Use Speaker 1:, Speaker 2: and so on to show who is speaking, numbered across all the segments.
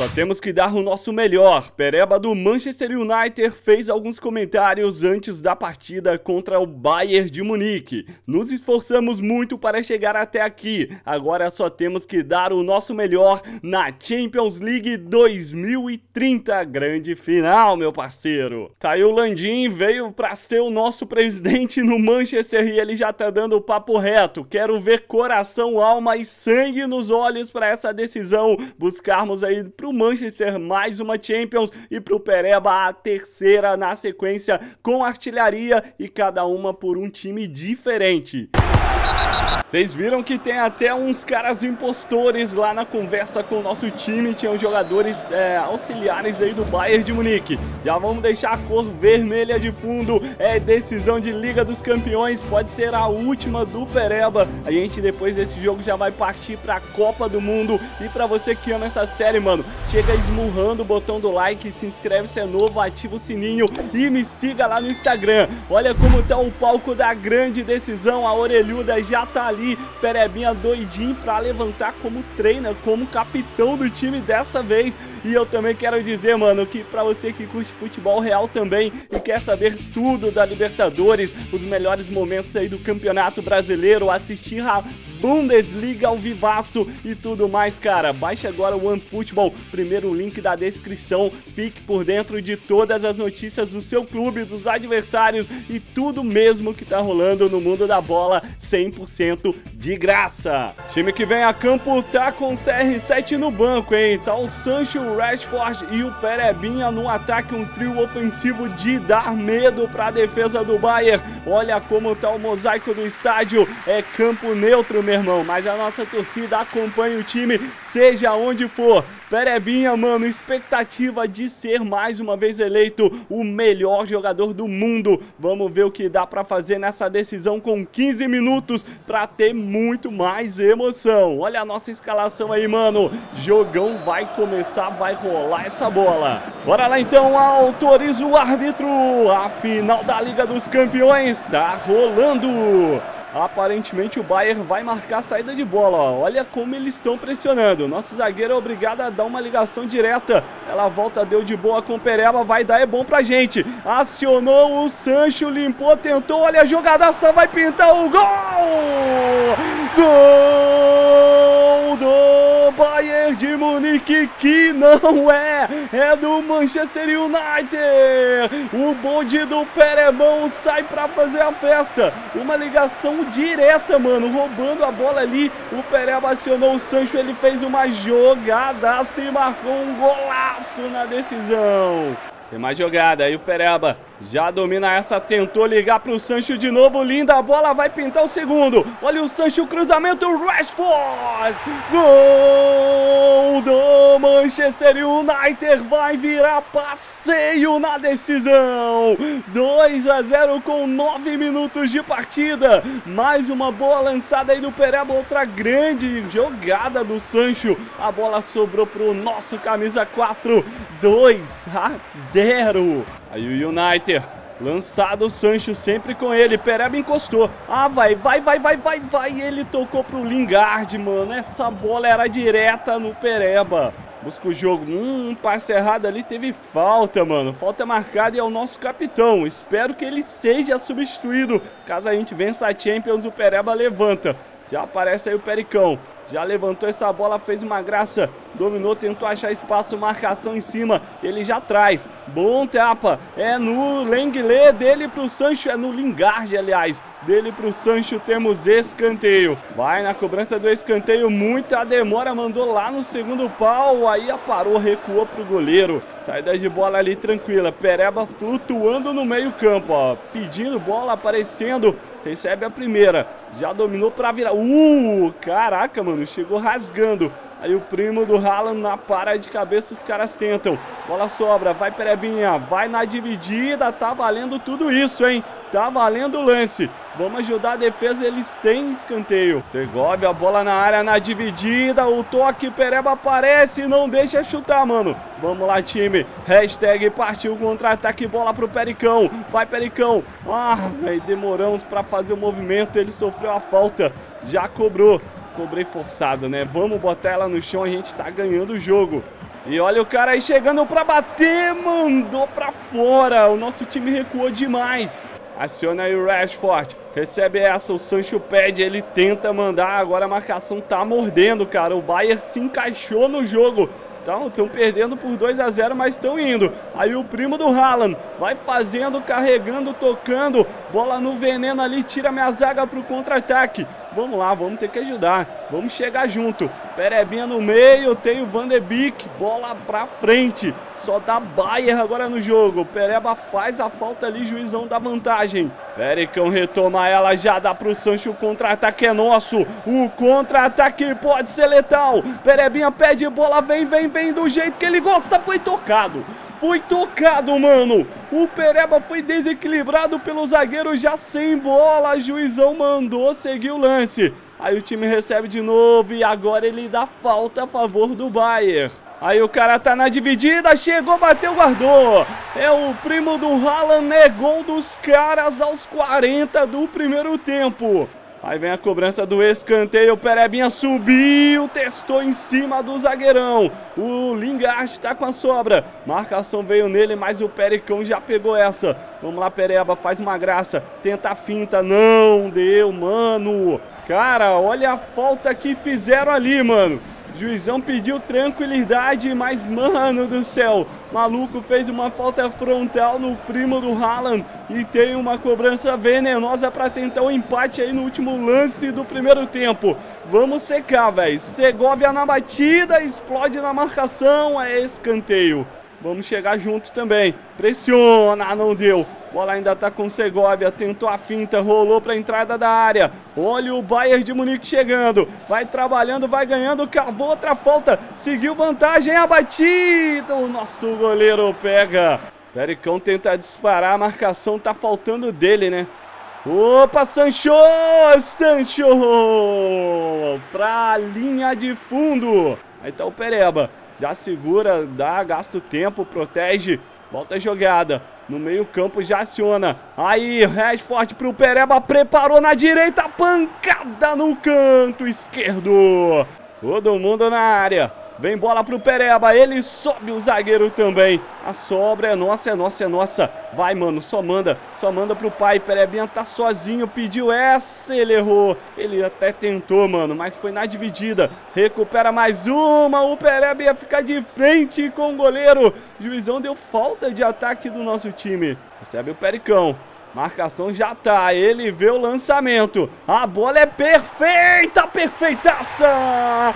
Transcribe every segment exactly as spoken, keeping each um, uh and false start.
Speaker 1: Só temos que dar o nosso melhor. Pereba do Manchester United fez alguns comentários antes da partida contra o Bayern de Munique. Nos esforçamos muito para chegar até aqui. Agora só temos que dar o nosso melhor na Champions League dois mil e trinta. Grande final, meu parceiro. Tá aí o Landim, veio para ser o nosso presidente no Manchester e ele já tá dando o papo reto. Quero ver coração, alma e sangue nos olhos para essa decisão. Buscarmos aí pro Manchester mais uma Champions e pro Pereba a terceira na sequência com artilharia e cada uma por um time diferente. Vocês viram que tem até uns caras impostores lá na conversa com o nosso time. Tinham jogadores é, auxiliares aí do Bayern de Munique. Já vamos deixar a cor vermelha de fundo. É decisão de Liga dos Campeões. Pode ser a última do Pereba. A gente depois desse jogo já vai partir pra Copa do Mundo. E pra você que ama essa série, mano, chega esmurrando o botão do like, se inscreve se é novo, ativa o sininho e me siga lá no Instagram. Olha como tá o palco da grande decisão. A orelhuda já tá ali. Perebinha doidinho pra levantar como trainer, como capitão do time dessa vez. E eu também quero dizer, mano, que pra você que curte futebol real também e quer saber tudo da Libertadores, os melhores momentos aí do Campeonato Brasileiro, assistir a Bundesliga ao vivaço e tudo mais, cara, baixe agora o OneFootball, primeiro link da descrição, fique por dentro de todas as notícias do seu clube, dos adversários e tudo mesmo que tá rolando no mundo da bola, cem por cento de graça. Time que vem a campo tá com o C R sete no banco, hein, tá o Sancho, o Rashford e o Perebinha no ataque, um trio ofensivo de dar medo pra defesa do Bayern. Olha como tá o mosaico do estádio, é campo neutro, meu irmão, mas a nossa torcida acompanha o time, seja onde for. Perebinha, mano, expectativa de ser mais uma vez eleito o melhor jogador do mundo. Vamos ver o que dá pra fazer nessa decisão com quinze minutos pra ter muito mais emoção. Olha a nossa escalação aí, mano. Jogão vai começar, vai rolar essa bola. Bora lá então, autoriza o árbitro. A final da Liga dos Campeões tá rolando. Aparentemente o Bayern vai marcar a saída de bola, ó. Olha como eles estão pressionando. Nosso zagueiro é obrigado a dar uma ligação direta. Ela volta, deu de boa com o Pereba, vai dar, é bom pra gente. Acionou o Sancho, limpou, tentou, olha a jogadaça, vai pintar o gol! Gol do Bayern de Munique, que não é, é do Manchester United. O bonde do Perebão sai pra fazer a festa. Uma ligação direta, mano, roubando a bola ali. O Pereba acionou o Sancho, ele fez uma jogadaça e marcou um golaço na decisão. Tem mais jogada, aí o Pereba já domina essa, tentou ligar pro Sancho de novo, linda, a bola vai pintar o segundo. Olha o Sancho, o cruzamento, o Rashford! Gol do Manchester United, vai virar passeio na decisão. dois a zero com nove minutos de partida. Mais uma boa lançada aí do Pereba, outra grande jogada do Sancho. A bola sobrou pro nosso camisa quatro, dois a zero. Aí o United, lançado o Sancho sempre com ele, Pereba encostou, ah vai, vai, vai, vai, vai, vai, ele tocou pro Lingard, mano, essa bola era direta no Pereba. Busca o jogo, hum, um passe errado ali, teve falta, mano, falta marcada e é o nosso capitão, espero que ele seja substituído, caso a gente vença a Champions, o Pereba levanta, já aparece aí o Pericão. Já levantou essa bola, fez uma graça, dominou, tentou achar espaço, marcação em cima, ele já traz, bom tapa, é no Lenglet, dele pro Sancho, é no Lingard, aliás, dele pro Sancho temos escanteio, vai na cobrança do escanteio, muita demora, mandou lá no segundo pau, aí aparou, recuou pro goleiro, saída de bola ali tranquila, Pereba flutuando no meio campo, ó, pedindo bola, aparecendo, recebe a primeira, já dominou pra virar, uh, caraca, mano, chegou rasgando. Aí o primo do Haaland na para de cabeça, os caras tentam. Bola sobra, vai Perebinha, vai na dividida, tá valendo tudo isso, hein? Tá valendo o lance. Vamos ajudar a defesa, eles têm escanteio. Segovia, a bola na área, na dividida, o toque, Pereba aparece, não deixa chutar, mano. Vamos lá, time. Hashtag partiu contra-ataque, bola pro Pericão. Vai, Pericão. Ah, velho, demoramos pra fazer o movimento, ele sofreu a falta. Já cobrou. Cobrei forçado, né? Vamos botar ela no chão, a gente tá ganhando o jogo. E olha o cara aí chegando pra bater, mandou pra fora. O nosso time recuou demais. Aciona aí o Rashford, recebe essa, o Sancho pede, ele tenta mandar, agora a marcação tá mordendo, cara. O Bayern se encaixou no jogo. Estão perdendo por dois a zero, mas estão indo. Aí o primo do Haaland vai fazendo, carregando, tocando. Bola no veneno ali, tira minha zaga pro contra-ataque. Vamos lá, vamos ter que ajudar. Vamos chegar junto. Perebinha no meio, tem o Van de Beek. Bola pra frente. Só dá Bayern agora no jogo. Pereba faz a falta ali, juizão dá vantagem. Pericão retoma ela, já dá pro Sancho. O contra-ataque é nosso. O contra-ataque pode ser letal. Perebinha pede bola, vem, vem, vem do jeito que ele gosta. Foi tocado. Foi tocado, mano. O Pereba foi desequilibrado pelo zagueiro já sem bola. Juizão mandou seguir o lance. Aí o time recebe de novo e agora ele dá falta a favor do Bayern. Aí o cara tá na dividida, chegou, bateu, guardou. É o primo do Haaland, né? Gol dos caras aos quarenta do primeiro tempo. Aí vem a cobrança do escanteio, o Perebinha subiu, testou em cima do zagueirão. O Lingard tá com a sobra. Marcação veio nele, mas o Pericão já pegou essa. Vamos lá, Pereba, faz uma graça. Tenta a finta, não deu, mano. Cara, olha a falta que fizeram ali, mano. Juizão pediu tranquilidade, mas, mano do céu, maluco fez uma falta frontal no primo do Haaland e tem uma cobrança venenosa pra tentar o empate aí no último lance do primeiro tempo. Vamos secar, velho. Segovia na batida, explode na marcação, é escanteio. Vamos chegar junto também. Pressiona, não deu. Bola ainda tá com Segovia, tentou a finta, rolou pra entrada da área. Olha o Bayern de Munique chegando. Vai trabalhando, vai ganhando, cavou outra falta. Seguiu vantagem, a batida. O nosso goleiro pega. Pericão tenta disparar, a marcação tá faltando dele, né? Opa, Sancho! Sancho! Pra linha de fundo. Aí tá o Pereba. Já segura, dá, gasta o tempo, protege. Volta a jogada. No meio campo já aciona. Aí, Rashford pro Pereba. Preparou na direita. Pancada no canto esquerdo. Todo mundo na área. Vem bola pro Pereba. Ele sobe o zagueiro também. A sobra é nossa, é nossa, é nossa. Vai, mano, só manda. Só manda pro pai. Perebinha tá sozinho. Pediu essa, ele errou. Ele até tentou, mano, mas foi na dividida. Recupera mais uma. O Pereba ia ficar de frente com o goleiro. Juizão deu falta de ataque do nosso time. Recebe o Pericão. Marcação já tá, ele vê o lançamento. A bola é perfeita, perfeitaça!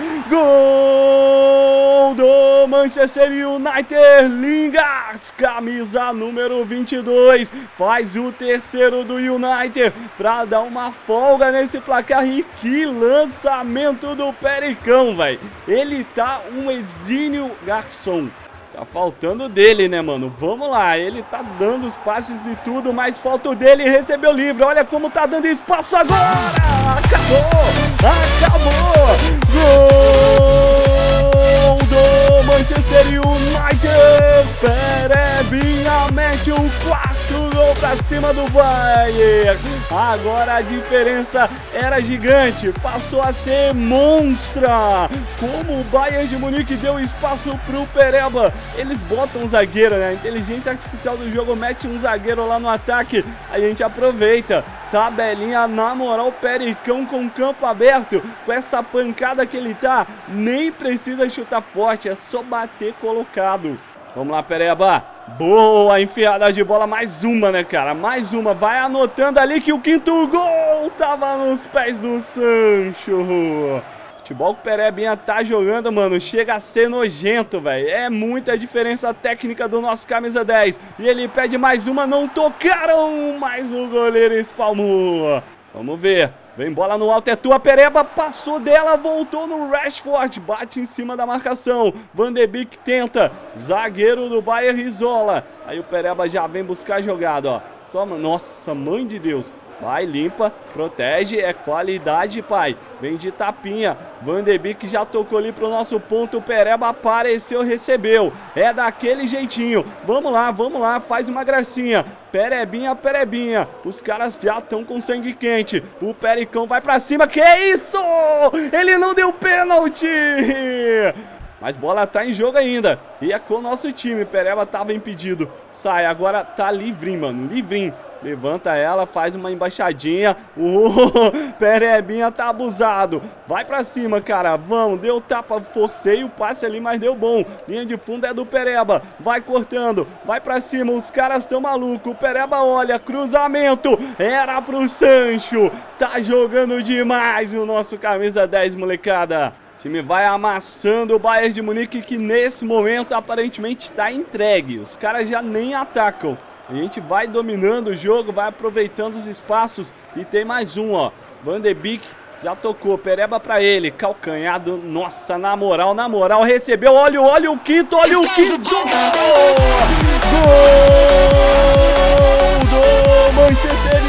Speaker 1: Gol do Manchester United, Lingard, camisa número vinte e dois. Faz o terceiro do United pra dar uma folga nesse placar. E que lançamento do Pericão, velho. Ele tá um exímio garçom. Tá faltando dele, né, mano? Vamos lá, ele tá dando os passes e tudo, mas falta o dele e recebeu livre. Olha como tá dando espaço agora! Acabou! Acabou! Gol do Manchester United! Perebinha mete um quarto gol pra cima do Bayern. Agora a diferença era gigante, passou a ser monstra. Como o Bayern de Munique deu espaço pro Pereba. Eles botam um zagueiro, né? A inteligência artificial do jogo mete um zagueiro lá no ataque. A gente aproveita. Tabelinha na moral, Pericão com campo aberto. Com essa pancada que ele tá, nem precisa chutar forte, é só bater colocado. Vamos lá, Pereba. Boa enfiada de bola, mais uma, né, cara? Mais uma, vai anotando ali que o quinto gol tava nos pés do Sancho. Futebol que o Perebinha tá jogando, mano, chega a ser nojento, velho. É muita diferença técnica do nosso camisa dez. E ele pede mais uma, não tocaram, mas o goleiro espalmou. Vamos ver. Vem bola no alto, é tua, Pereba, passou dela, voltou no Rashford, bate em cima da marcação. Van de Beek tenta, zagueiro do Bayern isola. Aí o Pereba já vem buscar a jogada, ó. Só, nossa, mãe de Deus. Vai, limpa, protege, é qualidade, pai. Vem de tapinha. Van de Beek já tocou ali pro nosso ponto. Pereba apareceu, recebeu. É daquele jeitinho. Vamos lá, vamos lá, faz uma gracinha. Perebinha, Perebinha. Os caras já estão com sangue quente. O Pericão vai pra cima. Que isso? Ele não deu pênalti! Mas bola tá em jogo ainda. E é com o nosso time. Pereba tava impedido. Sai, agora tá livrinho, mano. Livrinho. Levanta ela, faz uma embaixadinha. Uh, Perebinha tá abusado. Vai pra cima, cara. Vamos, deu tapa, forcei o passe ali, mas deu bom. Linha de fundo é do Pereba. Vai cortando, vai pra cima. Os caras tão malucos. O Pereba olha, cruzamento. Era pro Sancho. Tá jogando demais o nosso camisa dez, molecada. O time vai amassando o Bayern de Munique, que nesse momento aparentemente tá entregue. Os caras já nem atacam. A gente vai dominando o jogo, vai aproveitando os espaços. E tem mais um, ó. Van de Beek já tocou, Pereba pra ele. Calcanhado, nossa, na moral, na moral. Recebeu, olha, olha o quinto, olha o quinto. Gol! Gol do Manchester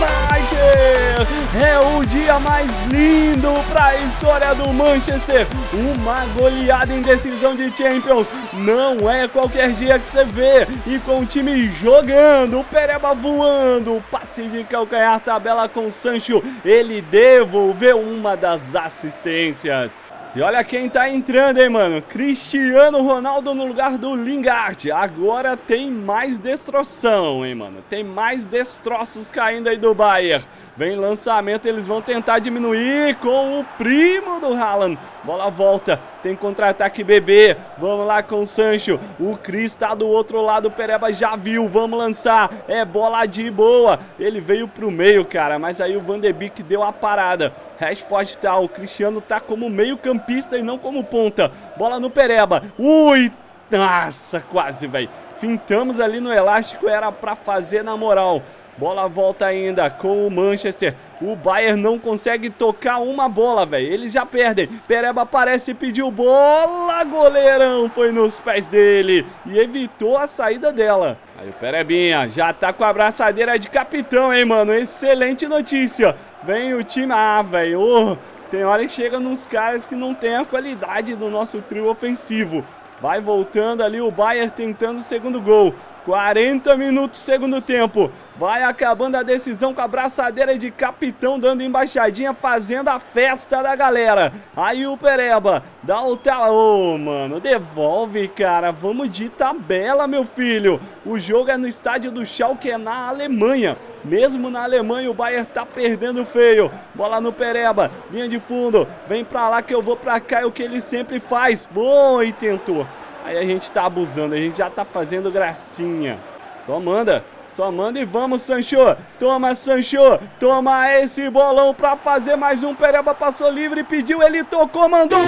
Speaker 1: United! É o dia mais lindo para a história do Manchester. Uma goleada em decisão de Champions. Não é qualquer dia que você vê. E com o time jogando, o Pereba voando, passe de calcanhar, tabela com o Sancho. Ele devolveu uma das assistências. E olha quem tá entrando, hein, mano. Cristiano Ronaldo no lugar do Lingard. Agora tem mais destroção, hein, mano. Tem mais destroços caindo aí do Bayern. Vem lançamento, eles vão tentar diminuir com o primo do Haaland. Bola volta, tem contra-ataque bebê. Vamos lá com o Sancho. O Cris tá do outro lado, o Pereba já viu. Vamos lançar, é bola de boa. Ele veio pro meio, cara, mas aí o Van de Beek deu a parada. Rashford tá, o Cristiano tá como meio campista e não como ponta. Bola no Pereba. Ui, nossa, quase, velho. Fintamos ali no elástico, era pra fazer na moral. Bola volta ainda com o Manchester. O Bayern não consegue tocar uma bola, velho. Eles já perdem. Pereba aparece e pediu bola. Goleirão foi nos pés dele e evitou a saída dela. Aí o Perebinha já tá com a abraçadeira de capitão, hein, mano. Excelente notícia. Vem o time... Ah, velho. Oh, tem hora que chega nos caras que não tem a qualidade do nosso trio ofensivo. Vai voltando ali o Bayern tentando o segundo gol. quarenta minutos, segundo tempo. Vai acabando a decisão com a braçadeira de capitão, dando embaixadinha, fazendo a festa da galera. Aí o Pereba dá o tala. Ô, oh, mano, devolve, cara. Vamos de tabela, meu filho. O jogo é no estádio do Schalke, é na Alemanha. Mesmo na Alemanha, o Bayern tá perdendo feio. Bola no Pereba, linha de fundo. Vem pra lá que eu vou pra cá, é o que ele sempre faz. Bom, e tentou. Aí a gente tá abusando, a gente já tá fazendo gracinha. Só manda, só manda e vamos, Sancho. Toma, Sancho, toma esse bolão pra fazer mais um. Pereba passou livre, pediu, ele tocou, mandou.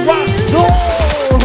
Speaker 1: Gol!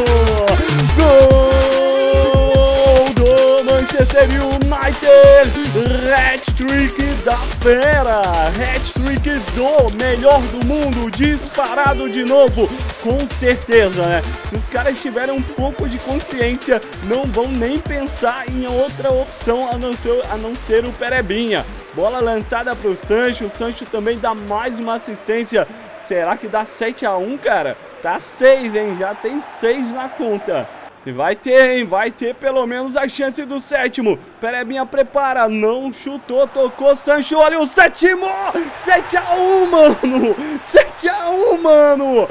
Speaker 1: Gol do Manchester United! Hat-trick da fera! Hat-trick do melhor do mundo, disparado de novo. Com certeza, né? Se os caras tiverem um pouco de consciência, não vão nem pensar em outra opção a não ser, a não ser o Perebinha. Bola lançada para o Sancho. O Sancho também dá mais uma assistência. Será que dá sete a um, cara? Tá seis, hein? Já tem seis na conta. E vai ter, hein? Vai ter pelo menos a chance do sétimo. Perebinha prepara, não chutou, tocou, Sancho, olha o sétimo! sete a um, mano! sete a um, mano!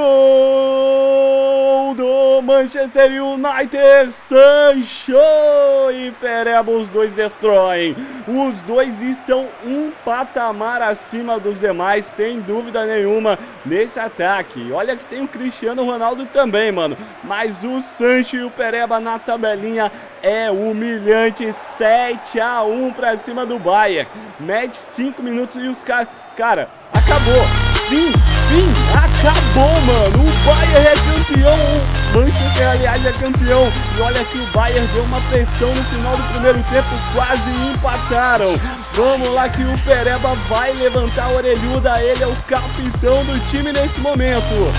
Speaker 1: Gol do Manchester United, Sancho e Pereba, os dois destroem. Os dois estão um patamar acima dos demais, sem dúvida nenhuma, nesse ataque. Olha que tem o Cristiano Ronaldo também, mano. Mas o Sancho e o Pereba na tabelinha é humilhante. Sete a um pra cima do Bayern. Mede cinco minutos e os caras... Cara, acabou. Fim, fim, acabou, mano. O Bayern é campeão. O Manchester, aliás, é campeão. E olha que o Bayern deu uma pressão no final do primeiro tempo. Quase empataram. Vamos lá que o Pereba vai levantar a orelhuda. Ele é o capitão do time nesse momento.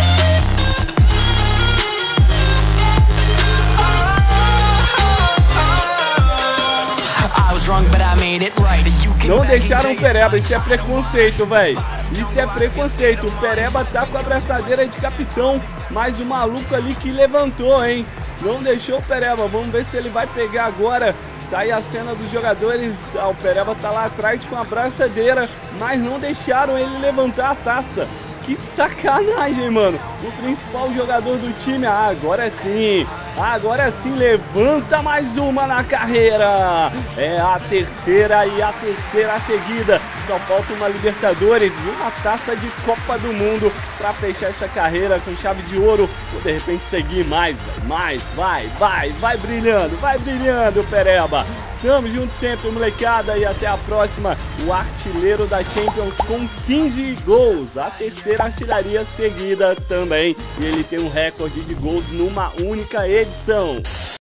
Speaker 1: Não deixaram o Pereba, isso é preconceito, velho. Isso é preconceito. O Pereba tá com a abraçadeira de capitão, mas o maluco ali que levantou, hein? Não deixou o Pereba, vamos ver se ele vai pegar agora. Tá aí a cena dos jogadores. Ah, o Pereba tá lá atrás com a abraçadeira, mas não deixaram ele levantar a taça. Que sacanagem, mano. O principal jogador do time, ah, agora sim. Agora sim, levanta mais uma na carreira. É a terceira e a terceira seguida. Só falta uma Libertadores e uma taça de Copa do Mundo pra fechar essa carreira com chave de ouro. Ou de repente seguir mais, mais, vai, vai, vai brilhando, vai brilhando, Pereba. Tamo junto sempre, molecada, e até a próxima. O artilheiro da Champions com quinze gols, a terceira artilharia seguida também. E ele tem um recorde de gols numa única edição.